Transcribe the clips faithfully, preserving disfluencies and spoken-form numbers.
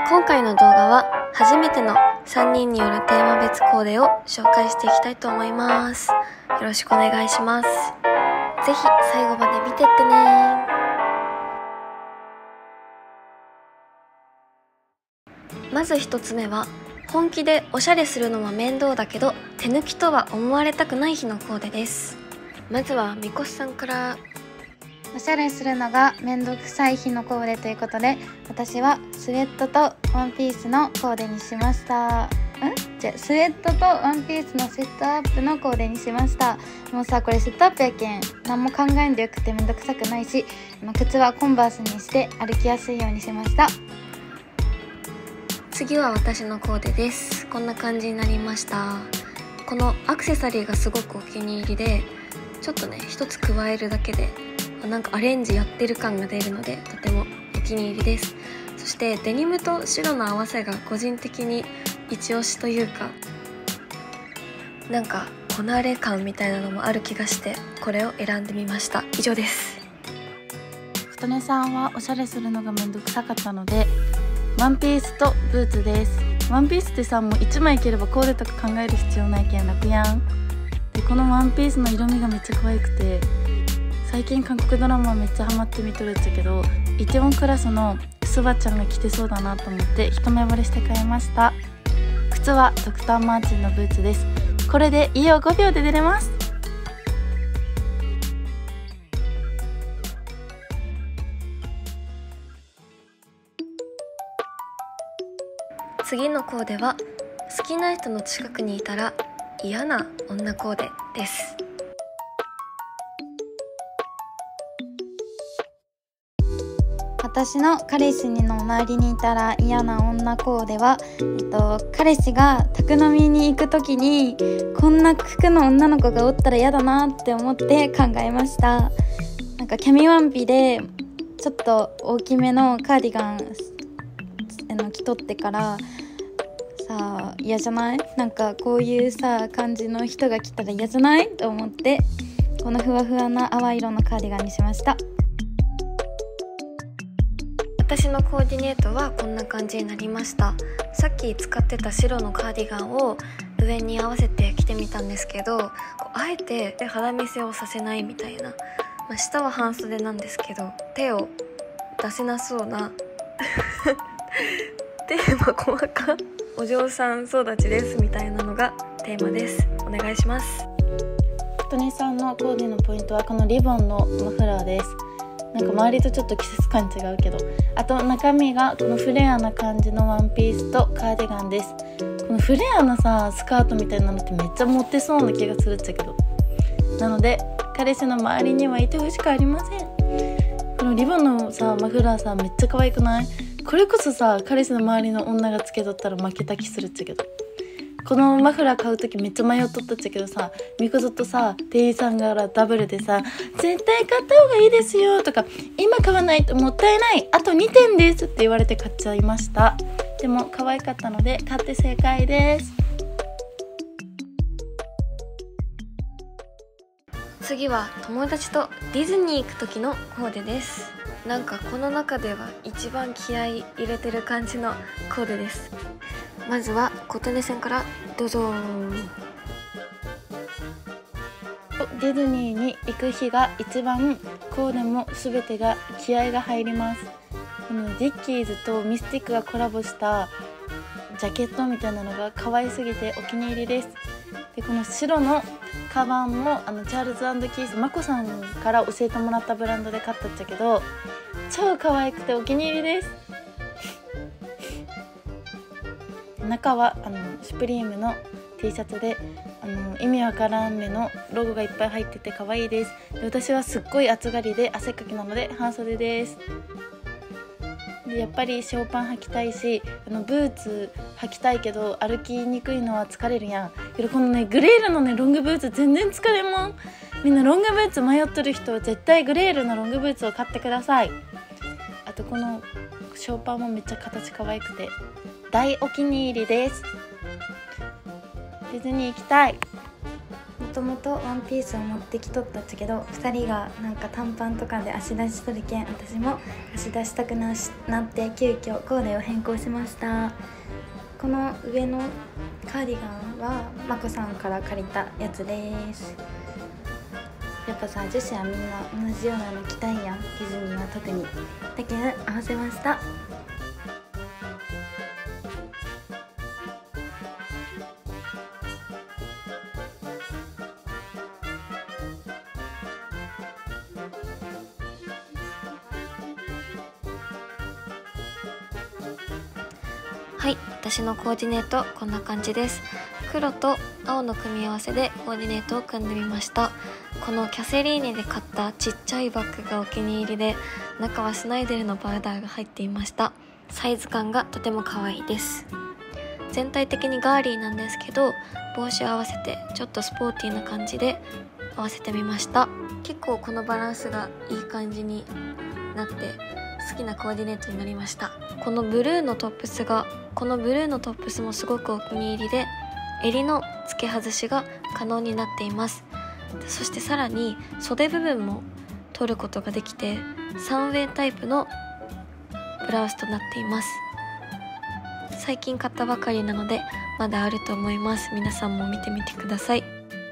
今回の動画は初めてのさんにんによるテーマ別コーデを紹介していきたいと思います。よろしくお願いします。ぜひ最後まで見てってね。まず一つ目は、本気でおしゃれするのは面倒だけど手抜きとは思われたくない日のコーデです。まずはみこしさんから。 おしゃれするのがめんどくさい日のコーデということで、私はスウェットとワンピースのコーデにしました。んじゃあスウェットとワンピースのセットアップのコーデにしました。もうさ、これセットアップやけん何も考えんでよくてめんどくさくないし、靴はコンバースにして歩きやすいようにしました。 次は私のコーデです。こんな感じになりました。このアクセサリーがすごくお気に入りで、ちょっとね一つ加えるだけでなんかアレンジやってる感が出るので、とてもお気に入りです。そしてデニムと白の合わせが個人的に一押しというか、なんかこなれ感みたいなのもある気がして、これを選んでみました。以上です。 琴音さんはおしゃれするのがめんどくさかったので、ワンピースとブーツです。ワンピースってさ、もういちまい着ればコーデとか考える必要ないけん楽やん。でこのワンピースの色味がめっちゃ可愛くて、最近韓国ドラマめっちゃハマって見とるっちゃけど、イテウォンクラスのスバちゃんが着てそうだなと思って一目惚れして買いました。靴はドクターマーチンのブーツです。これで家をごびょうで出れます。 次のコーデは、好きな人の近くにいたら嫌な女コーデです。 私の彼氏の周りにいたら嫌な女コーデは、えっと、彼氏が宅飲みに行くときにこんな服の女の子がおったら嫌だなって思って考えました。なんかキャミワンピでちょっと大きめのカーディガンあの着とってからさあ嫌じゃない？なんかこういうさ感じの人が着たら嫌じゃないと思って、このふわふわな淡い色のカーディガンにしました。 私のコーディネートはこんな感じになりました。さっき使ってた白のカーディガンを上に合わせて着てみたんですけど、こうあえて肌見せをさせないみたいな、まあ、下は半袖なんですけど手を出せなそうなテーマ細かお嬢さん育ちですみたいなのがテーマです。お願いします。 琴音さんのコーデのポイントはこのリボンのマフラーです。なんか周りとちょっと季節感違うけど、あと中身がこのフレアな感じのワンピースとカーディガンです。このフレアなさスカートみたいなのってめっちゃモテそうな気がするっちゃけど、なので彼氏の周りにはいてほしくありません。このリボンのさマフラーさめっちゃ可愛くない？これこそさ彼氏の周りの女がつけとったら負けた気するっちゃけど、このマフラー買うときめっちゃ迷っとったっちゃけどさ、みこぞとさ店員さんがダブルでさ絶対買った方がいいですよとか、今買わないともったいない、あとにてんですって言われて買っちゃいました。でも可愛かったので買って正解です。 次は友達とディズニー行く時のコーデです。なんかこの中では一番気合い入れてる感じのコーデです。まずは琴音さんからどうぞ。 ディズニーに行く日が一番コーデも全てが気合が入ります。このディッキーズとミスティックがコラボしたジャケットみたいなのが可愛すぎてお気に入りです。でこの白のカバンもあのチャールズ&キースマコさんから教えてもらったブランドで買ったっちゃけど、超可愛くてお気に入りです。中はあのシュプリームの T シャツで、あの意味わからん目のロゴがいっぱい入ってて可愛いです。で私はすっごい暑がりで汗っかきなので半袖です。でやっぱりショーパン履きたいし、あのブーツ履きたいけど歩きにくいのは疲れるやん。けどこのねグレールのねロングブーツ全然疲れんもん。みんなロングブーツ迷ってる人は絶対グレールのロングブーツを買ってください。あとこのショーパンもめっちゃ形可愛くて大お気に入りです。ディズニー行きたい。 ともとワンピースを持ってきとったっちゃけど、ふたりがなんか短パンとかで足出しとるけん、私も足出したくなしなって急遽コーデを変更しました。この上のカーディガンはまこさんから借りたやつです。やっぱさ、女子はみんな同じようなの着たいやん、ディズニーは特に。だけど合わせました。 はい、私のコーディネートこんな感じです。黒と青の組み合わせでコーディネートを組んでみました。このキャセリーニで買ったちっちゃいバッグがお気に入りで、中はスナイデルのパウダーが入っていました。サイズ感がとても可愛いです。全体的にガーリーなんですけど、帽子を合わせてちょっとスポーティーな感じで合わせてみました。結構このバランスがいい感じになって好きなコーディネートになりました。このブルーのトップスがこのブルーのトップスもすごくお気に入りで、襟の付け外しが可能になっています。そしてさらに袖部分も取ることができて、サンウェイタイプのブラウスとなっています。最近買ったばかりなのでまだあると思います。皆さんも見てみてください。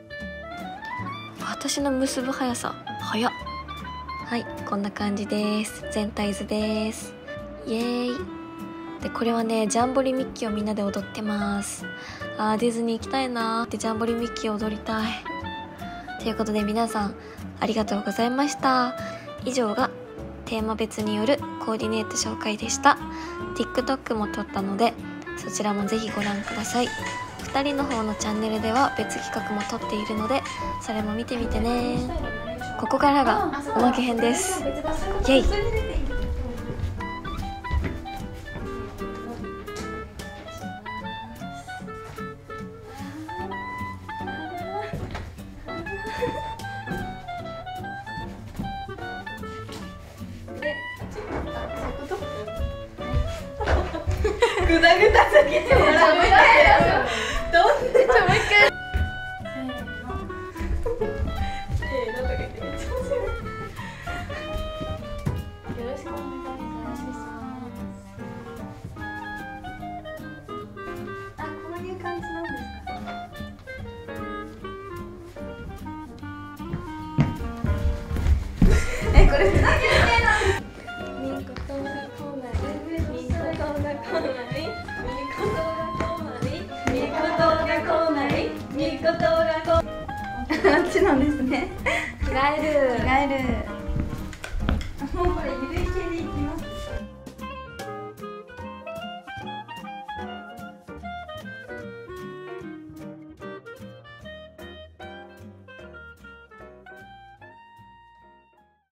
私の結ぶ速さ早っ。はい、こんな感じです。全体図です。イエーイ。でこれはね、ジャンボリミッキーをみんなで踊ってます。あー、ディズニー行きたいなーって、ジャンボリミッキーを踊りたいということで、皆さんありがとうございました。以上がテーマ別によるコーディネート紹介でした。 TikTok も撮ったのでそちらもぜひご覧ください。ふたりの方のチャンネルでは別企画も撮っているので、それも見てみてね。ここからがおまけ編です。イェイ。 ぐだぐだすぎてもらう。どんでちょもう一回。せーのとか言ってめっちゃ面白い。よろしくお願いします。あ、こういう感じなんですか。え、これふざけんなよ。みんことがこうなる。みんことがこうなる。みんことがこうなる。みんことがこうなる。みんことがこう。あっちなんですね。着替える。着替える。